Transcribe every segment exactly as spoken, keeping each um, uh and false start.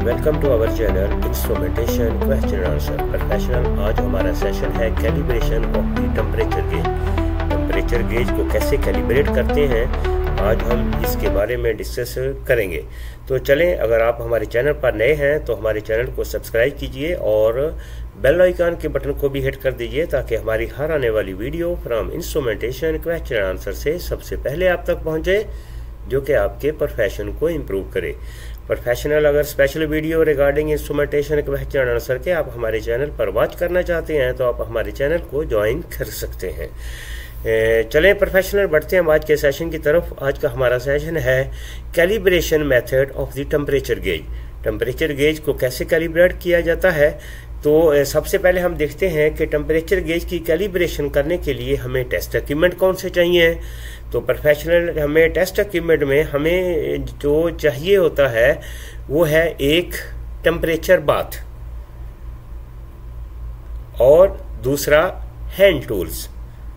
Welcome to our channel instrumentation question answer professional. आज हमारा session है calibration of the temperature gauge. Temperature gauge को कैसे calibrate करते हैं, आज हम इसके बारे में डिस्कस करेंगे। तो चलें, अगर आप हमारे चैनल पर नए हैं तो हमारे चैनल को सब्सक्राइब कीजिए और बेल आइकन के बटन को भी हिट कर दीजिए ताकि हमारी हर आने वाली video from instrumentation question answer से सबसे पहले आप तक पहुंचे, जो कि आपके प्रोफेशन को इम्प्रूव करे। प्रोफेशनल अगर special video regarding instrumentation question answer के आप हमारे चैनल पर वॉच करना चाहते हैं तो आप हमारे चैनल को ज्वाइन कर सकते हैं। चलें प्रोफेशनल, बढ़ते हैं आज के सेशन की तरफ। आज का हमारा सेशन है calibration method of the temperature gauge. Temperature gauge को कैसे कैलिब्रेट किया जाता है, तो सबसे पहले हम देखते हैं कि टेम्परेचर गेज की कैलिब्रेशन करने के लिए हमें टेस्ट इक्विपमेंट कौन से चाहिए। तो प्रोफेशनल हमें टेस्ट इक्विपमेंट में हमें जो चाहिए होता है वो है एक टेम्परेचर बाथ और दूसरा हैंड टूल्स।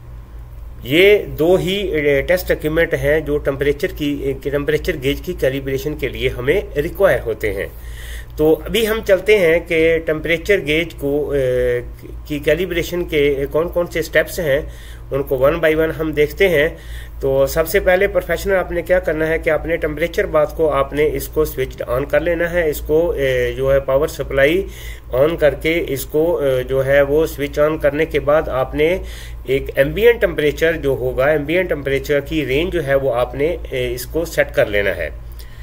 ये दो ही टेस्ट इक्विपमेंट हैं जो टेम्परेचर की टेम्परेचर गेज की कैलिब्रेशन के लिए हमें रिक्वायर होते हैं। तो अभी हम चलते हैं कि टेम्परेचर गेज को ए, की कैलिब्रेशन के कौन कौन से स्टेप्स हैं, उनको वन बाय वन हम देखते हैं। तो सबसे पहले प्रोफेशनल आपने क्या करना है कि आपने टेम्परेचर बाथ को आपने इसको स्विच ऑन कर लेना है। इसको ए, जो है पावर सप्लाई ऑन करके इसको ए, जो है वो स्विच ऑन करने के बाद आपने एक एम्बिएंट टेम्परेचर जो होगा, एम्बिएंट टेम्परेचर की रेंज जो है वो आपने ए, इसको सेट कर लेना है।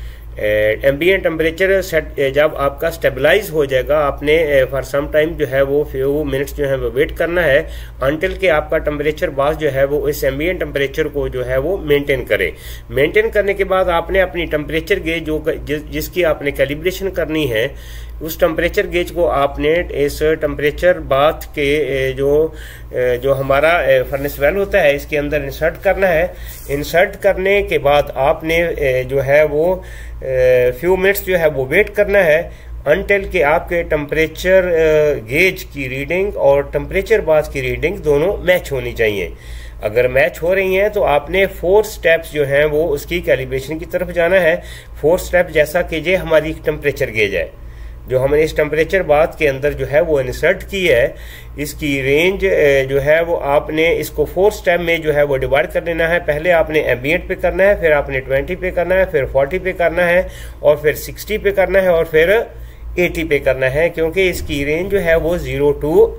एम्बिएंट टेम्परेचर सेट जब आपका स्टेबलाइज हो जाएगा, आपने फॉर सम टाइम जो है वो फ्यू मिनट्स जो है वो वेट करना है अंटिल के आपका टेम्परेचर बाथ जो है वो इस एम्बिएंट टेम्परेचर को जो है वो मेंटेन करे। मेंटेन करने के बाद आपने अपनी टेम्परेचर गेज जो जिस, जिसकी आपने कैलिब्रेशन करनी है, उस टेम्परेचर गेज को आपने इस टेम्परेचर बाथ के जो जो हमारा फर्नेस वेल होता है इसके अंदर इंसर्ट करना है। इंसर्ट करने के बाद आपने जो है वो फ्यू मिनट्स जो है वो वेट करना है अनटिल के आपके टेम्परेचर गेज की रीडिंग और टेम्परेचर बाथ की रीडिंग दोनों मैच होनी चाहिए। अगर मैच हो रही हैं तो आपने फोर स्टेप्स जो हैं वो उसकी कैलिब्रेशन की तरफ जाना है। फोर स्टेप जैसा कि ये हमारी टेम्परेचर गेज है जो हमने इस टेम्परेचर बाथ के अंदर जो है वो इंसर्ट की है, इसकी रेंज जो है वो आपने इसको फोर स्टेप में जो है वो डिवाइड कर लेना है। पहले आपने एम्बिएंट पे करना है, फिर आपने ट्वेंटी पे करना है, फिर फोर्टी पे करना है और फिर सिक्सटी पे करना है और फिर एटी पे करना है, क्योंकि इसकी रेंज जो है वो zero to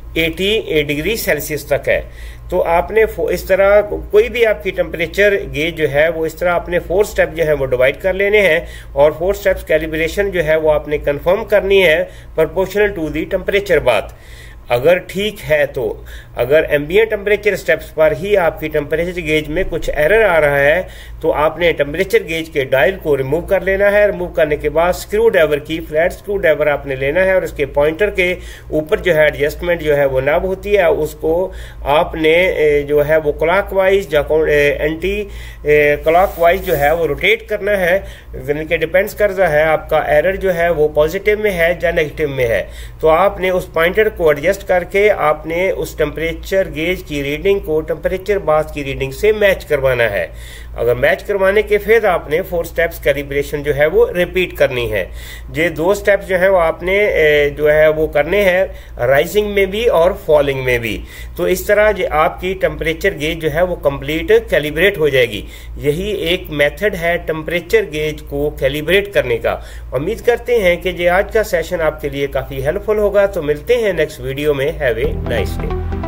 eighty degree Celsius तक है। तो आपने इस तरह कोई भी आपकी टेम्परेचर गेज जो है वो इस तरह आपने फोर स्टेप जो है वो डिवाइड कर लेने हैं और फोर स्टेप्स कैलिब्रेशन जो है वो आपने कंफर्म करनी है proportional to the temperature bath. अगर ठीक है तो अगर एम्बिएंट टेम्परेचर स्टेप्स पर ही आपकी टेम्परेचर गेज में कुछ एरर आ रहा है तो आपने टेम्परेचर गेज के डायल को रिमूव कर लेना है। रिमूव करने के बाद स्क्रू ड्राइवर की फ्लैट स्क्रू ड्राइवर आपने लेना है और उसके पॉइंटर के ऊपर जो है एडजस्टमेंट जो है वो नब होती है, उसको आपने जो है वो क्लॉकवाइज या एंटी क्लॉकवाइज जो है वो रोटेट करना है। के डिपेंड्स करता है आपका एरर जो है वो पॉजिटिव में है या नेगेटिव में है। तो आपने उस पॉइंटर को एडजस्ट करके आपने उस टेम्परेचर गेज की रीडिंग को टेम्परेचर बाथ की रीडिंग से मैच करवाना है। अगर मैच करवाने के फिर आपने फोर स्टेप्स कैलिब्रेशन जो है वो रिपीट करनी है। ये दो स्टेप्स जो है वो आपने जो है वो करने हैं राइजिंग में भी और फॉलिंग में भी। तो इस तरह जो आपकी टेम्परेचर गेज जो है वो कंप्लीट कैलिब्रेट हो जाएगी। यही एक मेथड है टेम्परेचर गेज को कैलिब्रेट करने का। उम्मीद करते हैं कि ये आज का सेशन आपके लिए काफी हेल्पफुल होगा। तो मिलते हैं नेक्स्ट वीडियो में। Have a nice day.